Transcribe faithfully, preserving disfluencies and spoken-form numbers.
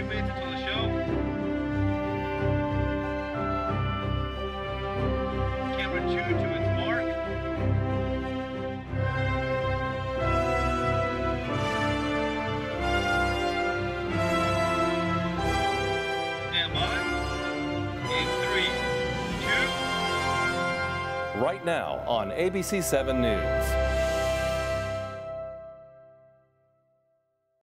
few minutes until the show. Camera two to its mark. Stand by. In three, two. Right now on A B C seven News.